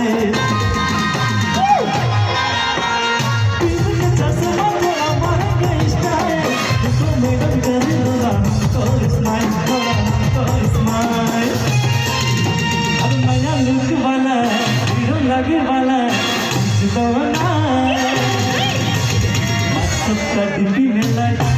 lagi malah juga mana masuk ke TV melai